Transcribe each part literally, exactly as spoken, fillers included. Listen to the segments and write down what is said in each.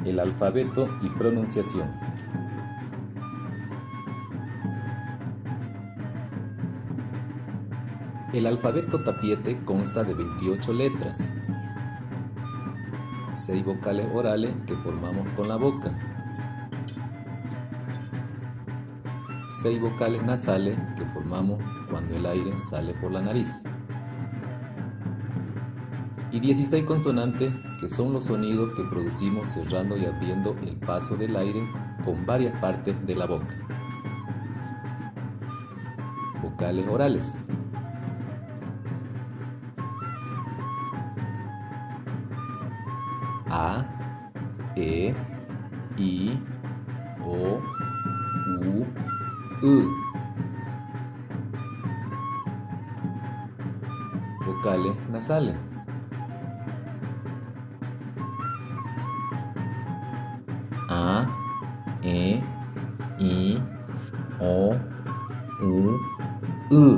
el alfabeto y pronunciación. El alfabeto tapiete consta de veintiocho letras, seis vocales orales que formamos con la boca, seis vocales nasales que formamos cuando el aire sale por la nariz, y dieciséis consonantes que son los sonidos que producimos cerrando y abriendo el paso del aire con varias partes de la boca. Vocales orales. A, E, I, O, U, U. Vocales nasales. A, E, I, O, U, U.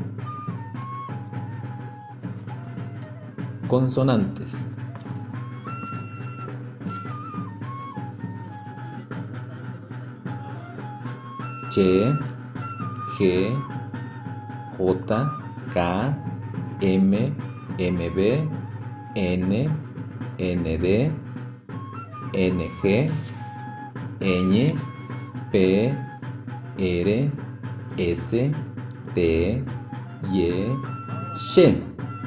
Consonantes. Che, G, J, K, M, M B, N, N D, N G, Ñ, P, R, S, T, Y, X.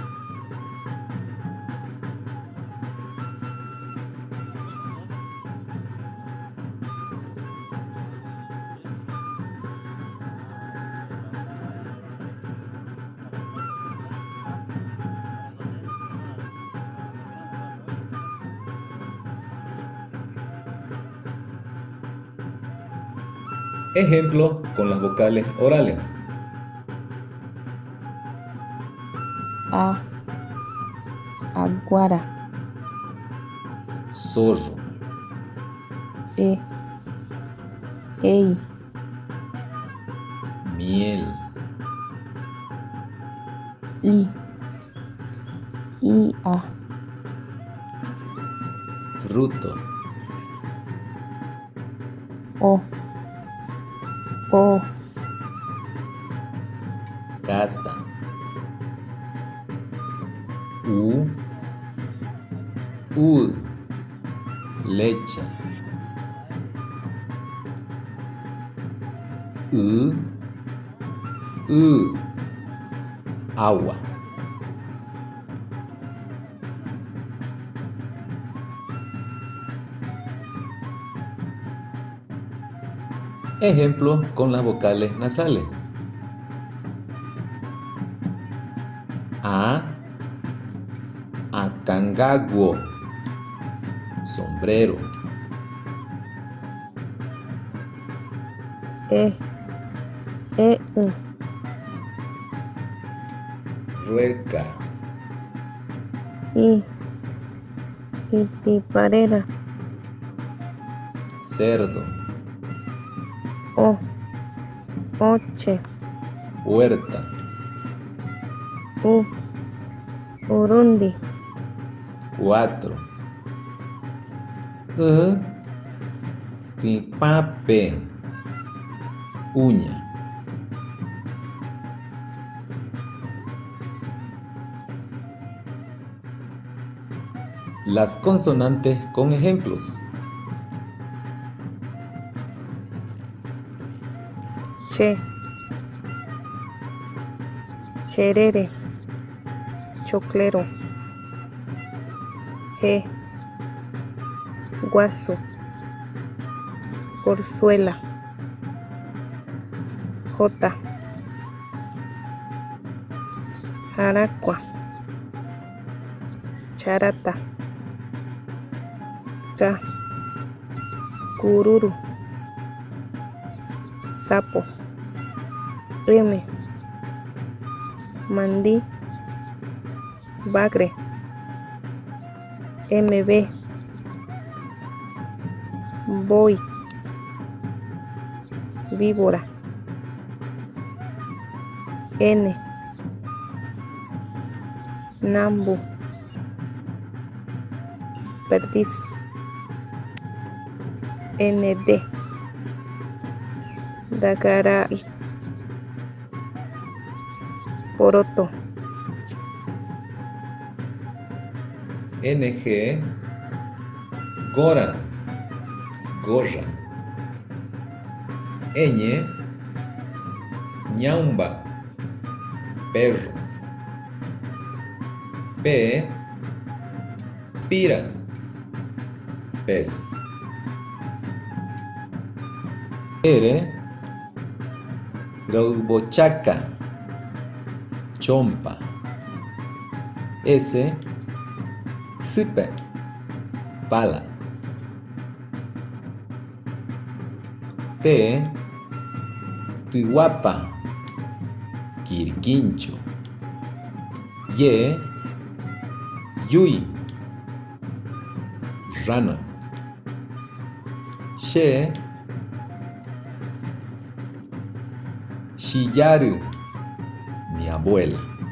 Ejemplo con las vocales orales. A, aguara. Zorro. E, ey. Miel. I, ia. Fruto. O, o. Casa. U, U. Leche. U, U. Agua. Ejemplo con las vocales nasales. A, acangaguo. Sombrero. E, e, u. Rueca. I, itiparera. Cerdo. O, oche. Huerta. U, urundi. Cuatro. E, tipape. Uña. Las consonantes con ejemplos. Che, cherere. Choclero. G, guaso. Corzuela. J, jaracua. Charata. K, cururu. Sapo. M, mandí. Bagre. M B, voy. Víbora. N, Nambu. Perdiz. N D. Dakarai. Poroto. N G. Gora. Gorra. Ñ. Ñaumba. Perro. P. Pira. Pez. R. Graubochaca. Chompa. S. Sipe. Pala. T. Tihuapa. Quirquincho. Y. Yui. Rana. She. Shiyaru. Mi abuela.